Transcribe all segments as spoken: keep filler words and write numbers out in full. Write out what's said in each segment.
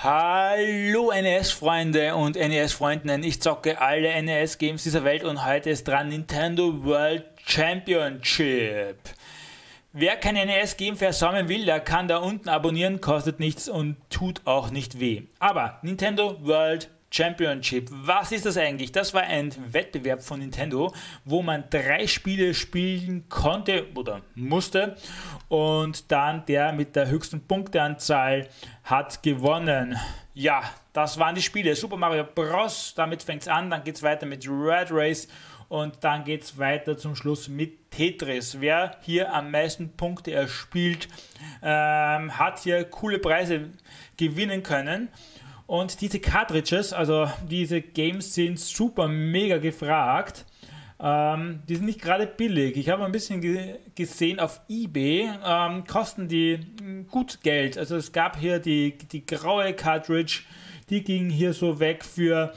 Hallo N E S-Freunde und N E S-Freundinnen, ich zocke alle N E S-Games dieser Welt und heute ist dran Nintendo World Championship. Wer kein N E S-Game versäumen will, der kann da unten abonnieren, kostet nichts und tut auch nicht weh. Aber Nintendo World Championship, was ist das eigentlich? Das war ein Wettbewerb von Nintendo, wo man drei Spiele spielen konnte oder musste und dann der mit der höchsten Punkteanzahl hat gewonnen. Ja, das waren die Spiele. Super Mario Bros., damit fängt es an, dann geht es weiter mit Red Race und dann geht es weiter zum Schluss mit Tetris. Wer hier am meisten Punkte erspielt, ähm, hat hier coole Preise gewinnen können. Und diese Cartridges, also diese Games sind super mega gefragt. Ähm, die sind nicht gerade billig. Ich habe ein bisschen ge gesehen auf eBay, ähm, kosten die gut Geld. Also es gab hier die, die graue Cartridge, die ging hier so weg für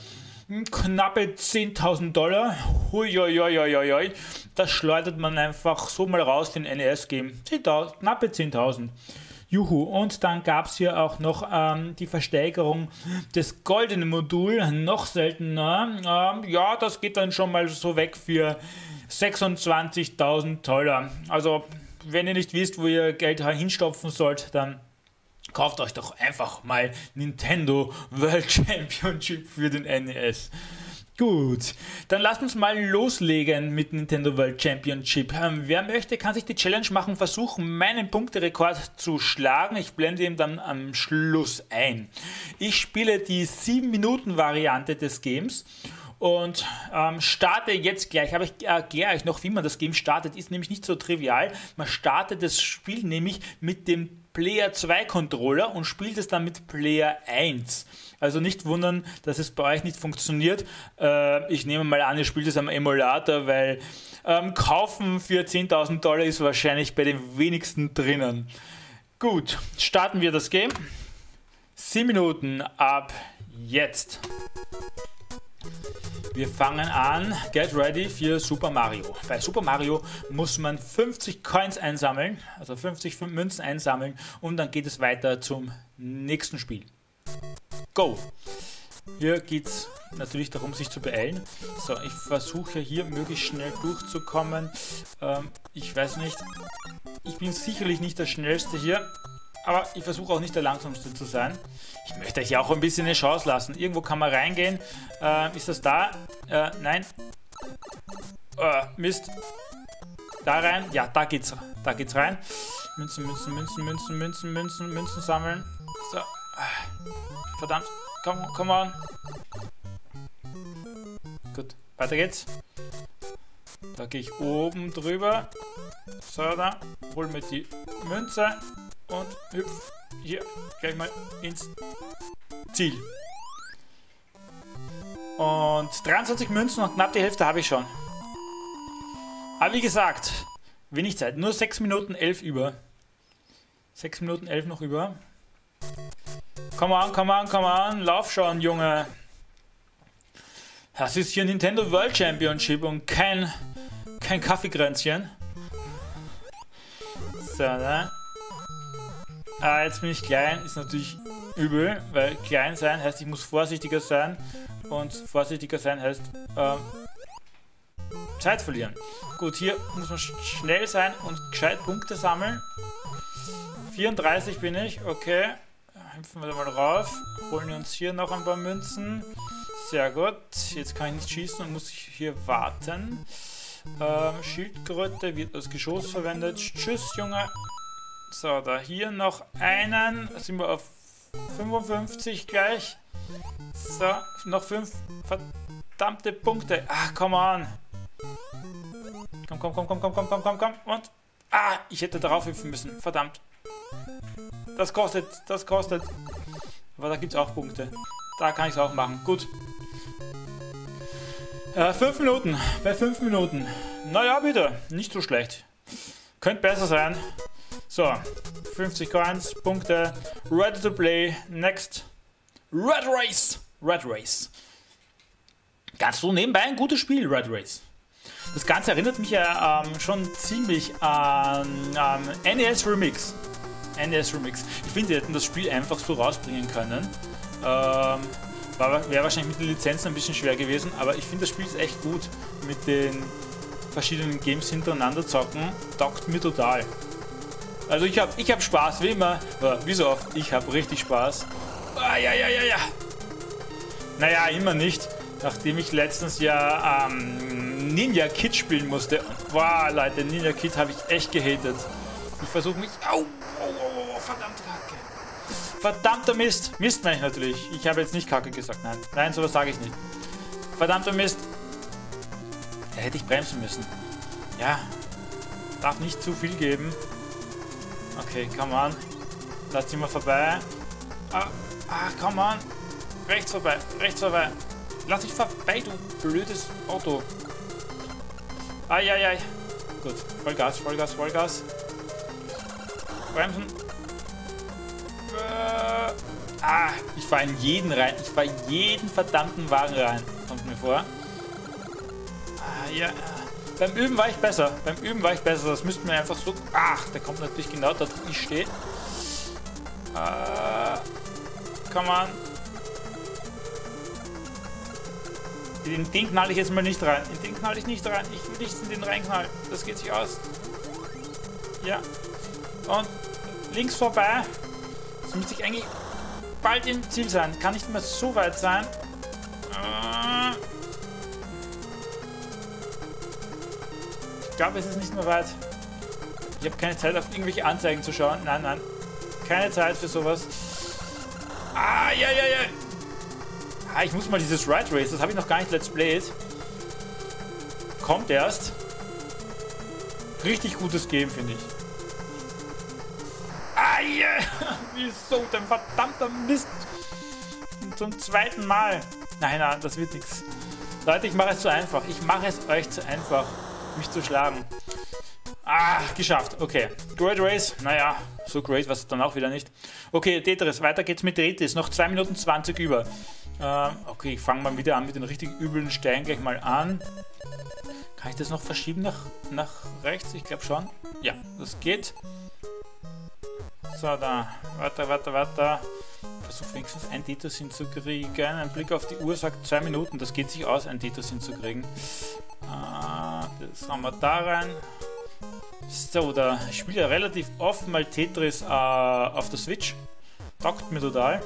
knappe zehntausend Dollar. Huiuiuiuiui. Das schleudert man einfach so mal raus für ein N E S-Game. Knappe zehntausend. Juhu, und dann gab es hier auch noch ähm, die Versteigerung des goldenen Moduls, noch seltener. Ähm, ja, das geht dann schon mal so weg für sechsundzwanzigtausend Dollar. Also, wenn ihr nicht wisst, wo ihr Geld hinstopfen sollt, dann kauft euch doch einfach mal Nintendo World Championship für den N E S. Gut, dann lasst uns mal loslegen mit Nintendo World Championship. Ähm, wer möchte, kann sich die Challenge machen, versuchen, meinen Punkterekord zu schlagen. Ich blende ihn dann am Schluss ein. Ich spiele die sieben Minuten Variante des Games und ähm, starte jetzt gleich. Aber ich erkläre euch noch, wie man das Game startet. Ist nämlich nicht so trivial. Man startet das Spiel nämlich mit dem Player zwei Controller und spielt es dann mit Player eins. Also nicht wundern, dass es bei euch nicht funktioniert. Äh, ich nehme mal an, ihr spielt es am Emulator, weil ähm, kaufen für zehntausend Dollar ist wahrscheinlich bei den wenigsten drinnen. Gut, starten wir das Game. sieben Minuten ab jetzt. Wir fangen an, get ready für Super Mario. Bei Super Mario muss man fünfzig Coins einsammeln, also fünfzig Münzen einsammeln und dann geht es weiter zum nächsten Spiel. Go! Hier geht es natürlich darum, sich zu beeilen. So, ich versuche hier möglichst schnell durchzukommen. Ähm, ich weiß nicht, ich bin sicherlich nicht der Schnellste hier, aber ich versuche auch nicht der Langsamste zu sein. Ich möchte euch ja auch ein bisschen eine Chance lassen. Irgendwo kann man reingehen. Äh, ist das da? Äh, nein. Äh, Mist. Da rein? Ja, da geht's, da geht's rein. Münzen, Münzen, Münzen, Münzen, Münzen, Münzen, Münzen sammeln. So. Verdammt. Komm, komm on. Gut, weiter geht's. Da gehe ich oben drüber. So, da. Hol mir die Münze. Und hüpf hier gleich mal ins Ziel. Und dreiundzwanzig Münzen und knapp die Hälfte habe ich schon. Aber wie gesagt, wenig Zeit. Nur sechs Minuten elf über. sechs Minuten elf noch über. Komm on, komm on, komm on. Lauf schon, Junge. Das ist hier Nintendo World Championship und kein, kein Kaffeekränzchen. So, ne? Ah, jetzt bin ich klein, ist natürlich übel, weil klein sein heißt, ich muss vorsichtiger sein und vorsichtiger sein heißt ähm, Zeit verlieren. Gut, hier muss man schnell sein und gescheit Punkte sammeln. vierunddreißig bin ich, okay. Hüpfen wir da mal rauf, holen uns hier noch ein paar Münzen. Sehr gut, jetzt kann ich nicht schießen und muss hier warten. Ähm, Schildkröte wird als Geschoss verwendet. Tschüss, Junge. So, da hier noch einen. Da sind wir auf fünfundfünfzig gleich. So, noch fünf verdammte Punkte. Ach, come on. Komm, komm, komm, komm, komm, komm, komm, komm, komm. Und. Ah, ich hätte darauf hüpfen müssen. Verdammt. Das kostet, das kostet. Aber da gibt es auch Punkte. Da kann ich es auch machen. Gut. Äh, fünf Minuten. Bei fünf Minuten. Naja, bitte. Nicht so schlecht. Könnte besser sein. So, fünfzig Coins, Punkte, ready to play, next, Red Race, Red Race. Ganz so nebenbei ein gutes Spiel, Red Race. Das Ganze erinnert mich ja ähm, schon ziemlich an ähm, N E S Remix. N E S Remix. Ich finde, sie hätten das Spiel einfach so rausbringen können. Ähm, wäre wahrscheinlich mit den Lizenzen ein bisschen schwer gewesen, aber ich finde, das Spiel ist echt gut. Mit den verschiedenen Games hintereinander zocken, taugt mir total. Also ich habe ich hab Spaß, wie immer. Ja, wie so oft, ich habe richtig Spaß. Ah, ja, ja, ja, ja. Naja, immer nicht. Nachdem ich letztens ja ähm, Ninja Kid spielen musste. Wow, Leute, Ninja Kid habe ich echt gehatet. Ich versuche mich... Au, au, au, au, verdammte Kacke. Verdammter Mist. Mist meine ich natürlich. Ich habe jetzt nicht Kacke gesagt. Nein, nein, sowas sage ich nicht. Verdammter Mist. Da hätte ich bremsen müssen. Ja. Darf nicht zu viel geben. Okay, come on. Lass sie mal vorbei. Ah, ah, come on. Rechts vorbei, rechts vorbei. Lass dich vorbei, du blödes Auto. Eieiei. Gut, Vollgas, Vollgas, Vollgas. Bremsen. Äh, ah, ich fahre in jeden rein. Ich fahre in jeden verdammten Wagen rein. Kommt mir vor. Ah, ja. Beim Üben war ich besser. Beim Üben war ich besser. Das müssten wir einfach so... Ach, der kommt natürlich genau da, wo ich stehe. Äh, come on. In den knall ich jetzt mal nicht rein. In den knall ich nicht rein. Ich will nicht in den reinknallen. Das geht sich aus. Ja. Und links vorbei. Jetzt müsste ich eigentlich bald im Ziel sein. Kann nicht mehr so weit sein. Ich glaube, es ist nicht mehr weit. Ich habe keine Zeit, auf irgendwelche Anzeigen zu schauen. Nein, nein. Keine Zeit für sowas. Ah, ja, ja, ja. Ah, ich muss mal dieses Ride Race, das habe ich noch gar nicht Let's Played. Kommt erst. Richtig gutes Game, finde ich. Ah, yeah. Wieso denn verdammter Mist? Zum zweiten Mal. Nein, nein, das wird nichts. Leute, ich mache es zu einfach. Ich mache es euch zu einfach, mich zu schlagen. Ah, geschafft. Okay. Great Race. Naja, so great war es dann auch wieder nicht. Okay, Tetris. Weiter geht's mit Tetris. Noch zwei Minuten zwanzig über. Ähm, okay, ich fange mal wieder an mit den richtig üblen Steinen gleich mal an. Kann ich das noch verschieben nach, nach rechts? Ich glaube schon. Ja, das geht. So, da. Weiter, weiter, weiter. Versuch wenigstens ein Tetris hinzukriegen. Ein Blick auf die Uhr sagt zwei Minuten. Das geht sich aus, ein Tetris hinzukriegen. Äh, das haben wir da rein. So, da ich spiele ja relativ oft mal Tetris äh, auf der Switch. Taugt mir total.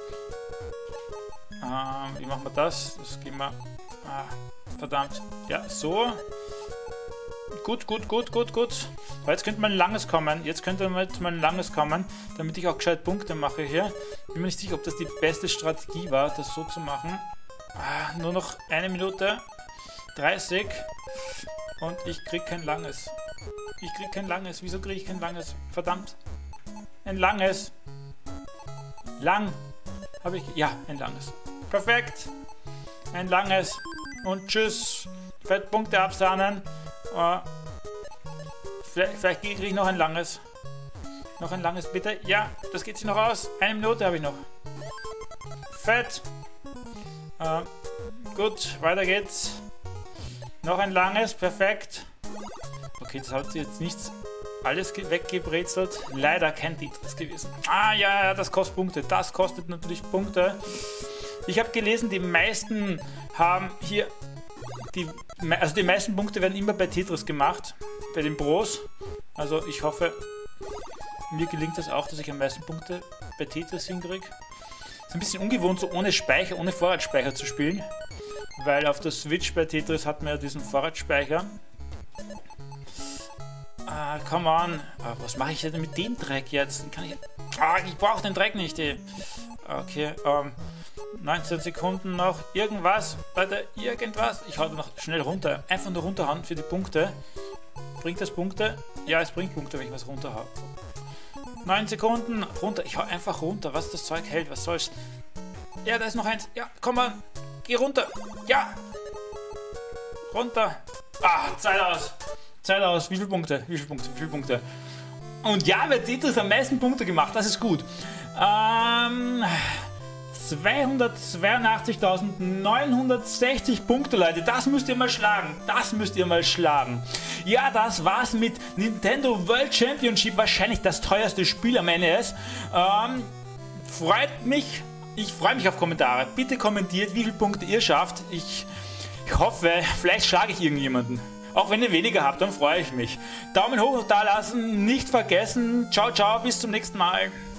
Ähm, wie machen wir das? Das gehen wir... Ah, verdammt. Ja, so. Gut, gut, gut, gut, gut. Aber jetzt könnte mal ein langes kommen. Jetzt könnte mal ein langes kommen, damit ich auch gescheit Punkte mache hier. Bin mir nicht sicher, ob das die beste Strategie war, das so zu machen. Ah, nur noch eine Minute. dreißig. Und ich krieg kein langes. Ich krieg kein langes. Wieso kriege ich kein langes? Verdammt. Ein langes. Lang. Habe ich... Ja, ein langes. Perfekt. Ein langes. Und tschüss. Fett Punkte absahnen. Uh, vielleicht vielleicht kriege ich noch ein langes. Noch ein langes, bitte. Ja, das geht sich noch aus. Eine Minute habe ich noch. Fett. Uh, gut, weiter geht's. Noch ein langes. Perfekt. Okay, das hat jetzt nichts alles weggebrezelt. Leider kein Tetris gewesen. Ah ja, das kostet Punkte. Das kostet natürlich Punkte. Ich habe gelesen, die meisten haben hier... Die, also die meisten Punkte werden immer bei Tetris gemacht. Bei den Pros. Also ich hoffe, mir gelingt das auch, dass ich am meisten Punkte bei Tetris hinkriege. Ist ein bisschen ungewohnt, so ohne Speicher, ohne Vorratsspeicher zu spielen. Weil auf der Switch bei Tetris hat man ja diesen Vorratsspeicher. Ah, come on. Ah, was mache ich denn mit dem Dreck jetzt? Kann ich... Ah, ich brauche den Dreck nicht, ey. Okay, ähm... neunzehn Sekunden noch. Irgendwas. Leute, irgendwas. Ich hau noch schnell runter. Einfach nur runterhauen für die Punkte. Bringt das Punkte? Ja, es bringt Punkte, wenn ich was runterhau. neun Sekunden. Runter. Ich hau einfach runter. Was das Zeug hält. Was soll's? Ja, da ist noch eins. Ja, komm mal. Geh runter. Ja. Runter. Ah, Zeit aus. Zeit aus. Wie viele Punkte? Wie viele Punkte? Wie viele Punkte? Und ja, wer Tetris am meisten Punkte gemacht. Das ist gut. Ähm... zweihundertzweiundachtzigtausendneunhundertsechzig Punkte, Leute. Das müsst ihr mal schlagen. Das müsst ihr mal schlagen. Ja, das war's mit Nintendo World Championship. Wahrscheinlich das teuerste Spiel am N E S. Ähm, freut mich. Ich freue mich auf Kommentare. Bitte kommentiert, wie viele Punkte ihr schafft. Ich, ich hoffe, vielleicht schlage ich irgendjemanden. Auch wenn ihr weniger habt, dann freue ich mich. Daumen hoch da lassen, nicht vergessen. Ciao, ciao, bis zum nächsten Mal.